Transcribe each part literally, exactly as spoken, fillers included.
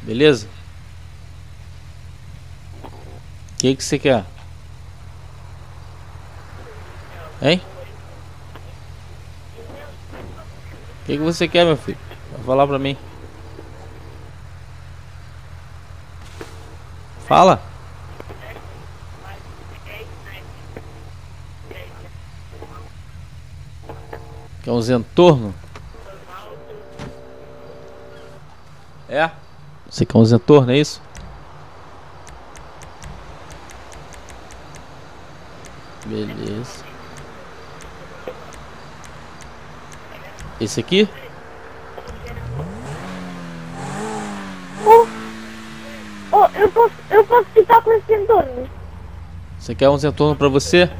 Beleza? O que que você quer? Hein? O que que você quer, meu filho? Vai falar pra mim. Fala. Quer um Zentorno? É? Você quer um Zentorno, é isso? Beleza. Esse aqui? Oh, oh, eu posso, eu posso ficar com esse Zentorno. Você quer um Zentorno pra você?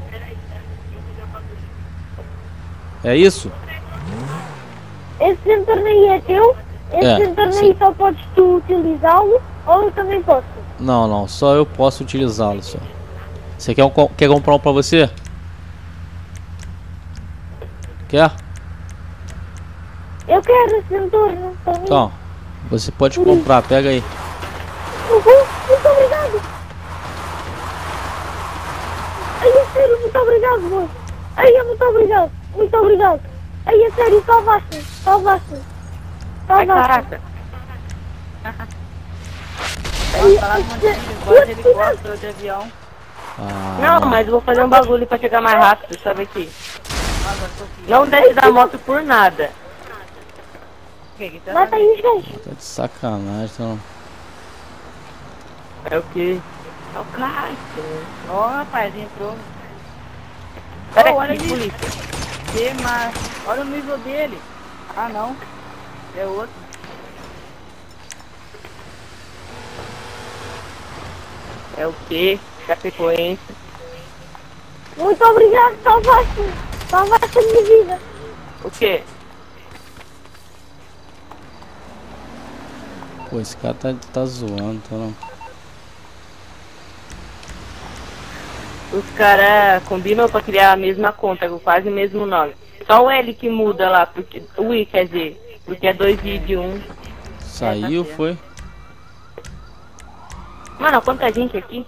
É isso? Esse Zentorno aí é teu? Esse É, Zentorno sim. aí só podes tu utilizá-lo ou eu também posso? Não, não, só eu posso utilizá-lo só. Você quer, um, quer comprar um pra você? Quer? Eu quero esse Zentorno pra mim. Então, você pode comprar, pega aí. Uhum, muito obrigado. Ai, é sério, muito obrigado, moço. Ai, é muito obrigado, muito obrigado. Ai, é sério, salvaste-me, salvaste-me. Ai, Salvaste-me. caraca. Ai, Falar ai, com um é- monte de helicóptero, de avião. Ah, Não, mas eu vou fazer um bagulho pra chegar mais rápido, sabe aqui? Não desce da moto por nada. Mata aí os gajos. tá de sacanagem, então. É o quê? É o cara. Ó, rapaz, entrou. Pera Oh, olha aqui, ali. polícia. Que mas olha o nível dele. Ah não. É outro. É o quê? Chapecoense. Muito obrigado, salvaste-me. Salvaste a minha vida. O quê? Pô, esse cara tá, tá zoando, tá não. Os caras combinam pra criar a mesma conta, com quase o mesmo nome. Só o L que muda lá, porque o I quer dizer, porque é dois I de um. Saiu, certo. foi? Mano, quanta gente aqui.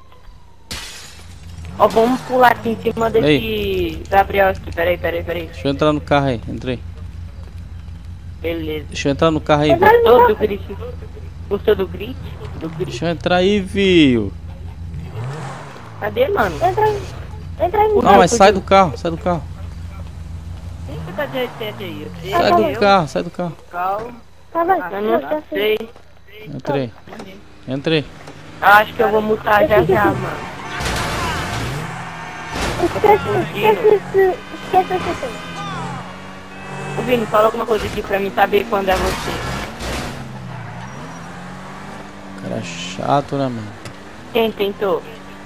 Ó, vamos pular aqui em cima desse Ei. Gabriel aqui. Peraí, peraí, peraí. Deixa eu entrar no carro aí, entrei. Beleza. Deixa eu entrar no carro aí, viu? Gostou do grit? Gostou do grit? Do grit? Deixa eu entrar aí, viu? Cadê, mano? Entra aí. Entra aí. Não, mas sai do carro, sai do carro. Quem que tá de oitenta aí? Você, Sai bom. do eu, carro, sai do carro. Cal. Tá bem, Ah, Eu eu não já sei. sei. Entrei. Entrei. Eu acho que eu vou mutar já já, mano. Esquece, esquece esse... Esquece esse tema. Ô, Vini, fala alguma coisa aqui pra mim saber quando é você. Cara chato, né, mano? Quem tentou?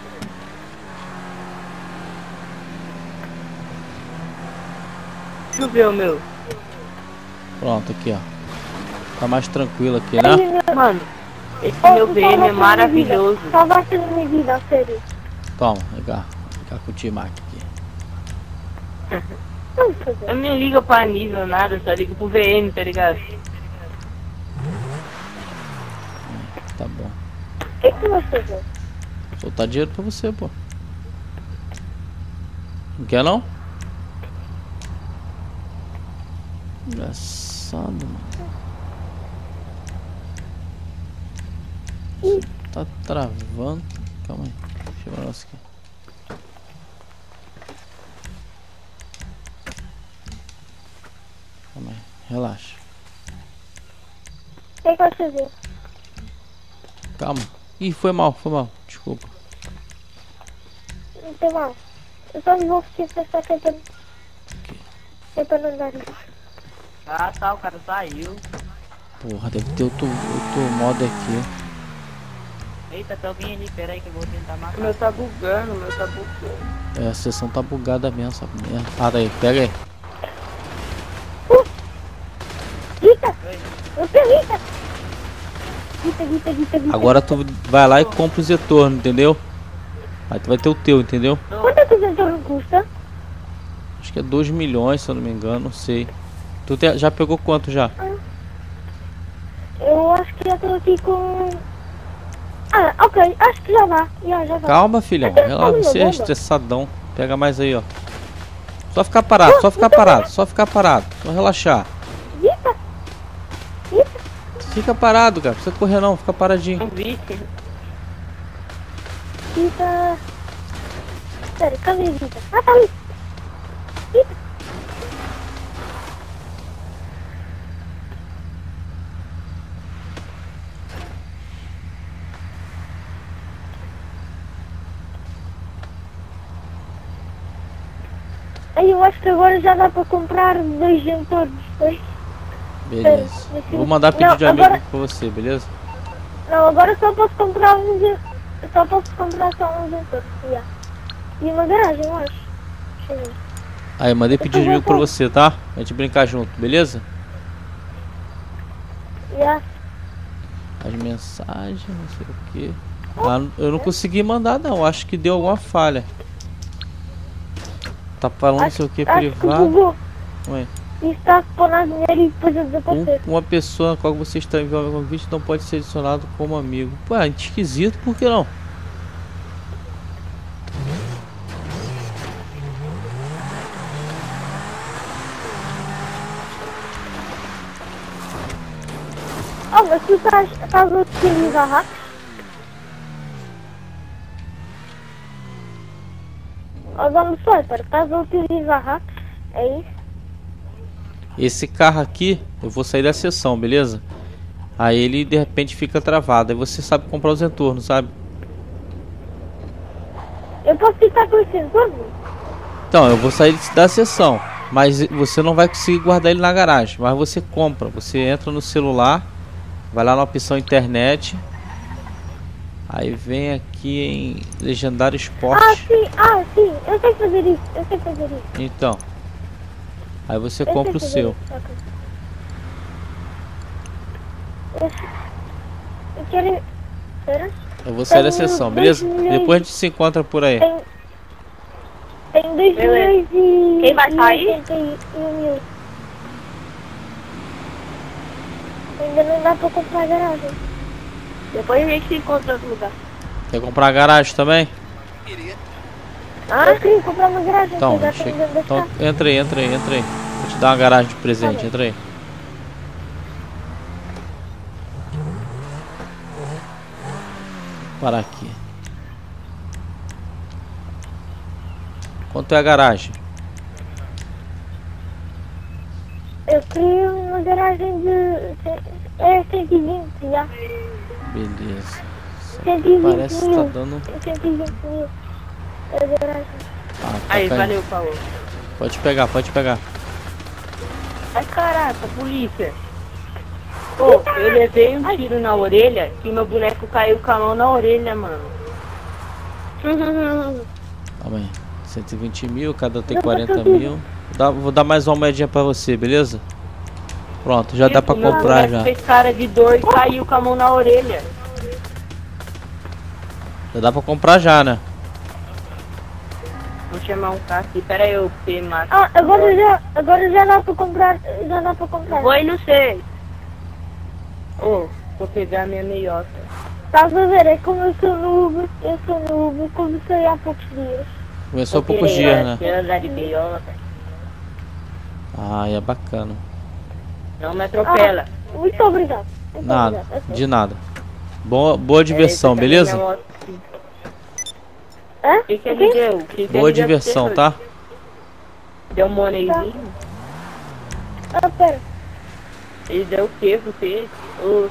Choveu, meu. Pronto, aqui, ó. Tá mais tranquilo aqui, né? Mano, esse Oh, meu tu V M é salvaste a minha maravilhoso. vida. Salvaste a minha vida, a sério. Toma, ligar. Ligar com o T-Mac aqui. Vamos fazer. Eu nem ligo pra nível, nada, só ligo pro V M, tá ligado? Tá bom. O que é que tu vais fazer? Soltar dinheiro pra você, pô. Não quer não? Engraçado, mano. Você tá travando. Calma aí. Deixa eu ver o negócio aqui. Calma aí. Relaxa. O que é que vais fazer? Calma. Ih, foi mal, foi mal. Desculpa. Não tem mal. Eu só me vou vestir pra essa capa. É para não dar isso. Ah tá, o cara saiu. Porra, deve ter outro, outro modo aqui. Eita, tem alguém ali, pera aí que eu vou tentar O matar. meu tá bugando, o meu tá bugando. É, a sessão tá bugada mesmo, sabe? mesmo. Ah, daí, pega aí. Rita! Eu sou Rita! Rita, Rita, Rita, Rita. Agora tu vai lá e compra o Zentorno, entendeu? Aí tu vai ter o teu, entendeu? Quanto é que o Zentorno custa? Acho que é dois milhões, se eu não me engano, não sei. Tu te- já pegou quanto já? Eu acho que já estou aqui com... Ah, ok, acho que já dá. Já, já dá. Calma, filhão. Até Relaxa, uma você é bomba. estressadão. Pega mais aí, ó. Só ficar parado, só ficar parado, só ficar parado. Só relaxar. Eita! Eita! Fica parado, cara. Não precisa correr não, fica paradinho. Não vi. Eita! Pera, cadê a Vita? Ah, tá ali! Eita! Aí eu acho que agora já dá para comprar dois jantores. Beleza. Vou mandar pedido Não, de amigo agora- pra você, beleza? Não, agora só posso comprar um jan- Só posso comprar só um jantar. Yeah. E uma garagem, eu acho. Deixa eu ver. Aí, mandei pedido de amigo pra você, tá? A gente brincar junto, beleza? Yeah. As mensagens, não sei o que. Ah, eu não consegui mandar não, acho que deu alguma falha. Tá falando não sei o que Acho que privado. bugou. Ué. E está a spawnar dinheiro e depois a Um- desaparecer. uma pessoa na qual você está enviando um convite não pode ser adicionado como amigo. Pô, é esquisito, por que não? Oh, mas tu estás, estás a utilizar hacks? Oh, Dona Swiper, estás a utilizar hacks? É isso? Esse carro aqui, eu vou sair da sessão, beleza? Aí ele de repente fica travado. Aí você sabe comprar os entornos, sabe? Eu posso ficar com esse entorno? Então, eu vou sair da sessão, mas você não vai conseguir guardar ele na garagem. Mas você compra, você entra no celular, vai lá na opção internet, aí vem aqui em Legendário Ah, Esporte. sim, ah, sim, eu sei fazer isso, eu sei fazer isso. Então, aí você Eu sei compra o fazer seu. isso, ok. Eu, eu quero... Espera. Eu vou sair da Tenho sessão, dois beleza? milhões. Depois a gente se encontra por aí. Tem... Tem dois Beleza. milhões e... Quem vai e sair? oitenta e um mil. Ainda não dá pra comprar garagem. Depois a gente se encontra em outro lugar. Quer comprar a garagem também? Ah, eu queria comprar uma garagem. Então, que eu já che- tenho dentro da então casa. entra aí, entra aí, entra aí. Vou te dar uma garagem de presente, Tá bem. entra aí. Vou parar aqui. Quanto é a garagem? Eu queria uma garagem de... É cento e vinte, já. Beleza. cento e vinte Parece que mil. tá dando. cento e vinte mil. É a garagem. Ah, tá Aí, caindo. valeu, falou. Pode pegar, pode pegar. Ai, caraca, polícia. Pô, eu levei um tiro na orelha e meu boneco caiu com a mão na orelha, mano. Calma aí. cento e vinte mil, cada um tem Dá pra quarenta tudo. mil. Dá- vou dar mais uma moedinha pra você, beleza? Pronto, já dá pra Meu comprar boneco já. fez cara de dor e caiu com a mão na orelha. Já dá pra comprar já, né? Vou chamar um carro aqui, pera aí, eu P, mato. Ah, agora já, agora já dá pra comprar. Já dá pra comprar. Oi, não sei. Ô, vou pegar a minha meiota. Estás a ver? É como eu sou noob. Eu sou noob. Comecei há poucos dias. Começou há Vou poucos querer dias, né? quero andar de meiota. Ah, é bacana. Não me atropela. Ah, muito obrigado. Muito Nada, obrigado. Ok. de nada. Boa, boa diversão, Peraí, deixa eu beleza? pegar minha moto aqui. Hã? O que que O ele quê? deu? O que que Boa ele deu diversão, pra tá? você? Deu um moneyzinho? Ah, pera. Ele deu o que pra você? Ô,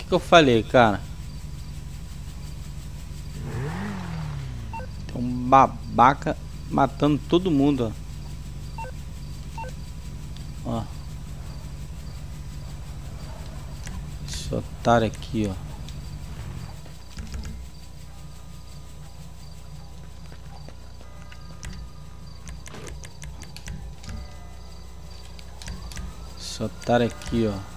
que eu falei, cara? Tem um babaca matando todo mundo, ó. Ó. Esse otário aqui, ó. Esse otário aqui, ó.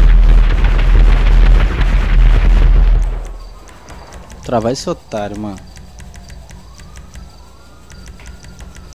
Travar esse otário, mano.